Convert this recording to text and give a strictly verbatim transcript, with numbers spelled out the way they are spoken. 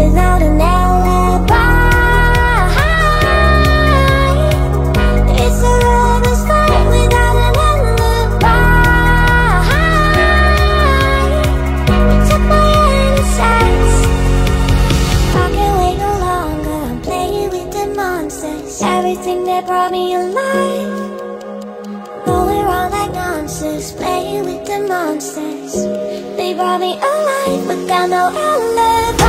without an alibi. It's a lover's fight without an alibi. You took my innocence. I can't wait no longer. I'm playing with the monsters. Everything that brought me alive. Going wrong like nonsense. Playing with the monsters. They brought me alive, but got no alibi.